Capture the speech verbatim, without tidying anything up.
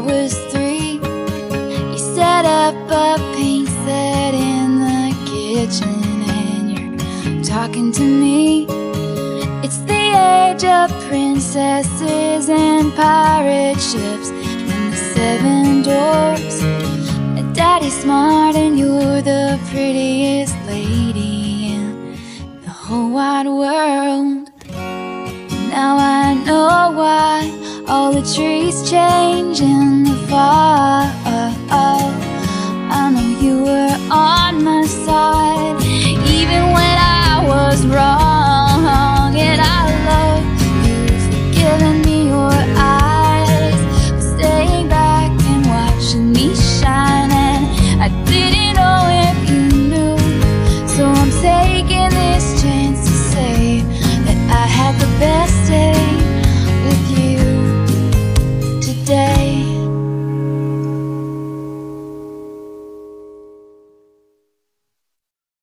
was three. You set up a paint set in the kitchen and you're talking to me. It's the age of princesses and pirate ships and the seven dwarfs. Daddy's smart and you're the prettiest lady in the whole wide world. Now I know why all the trees change and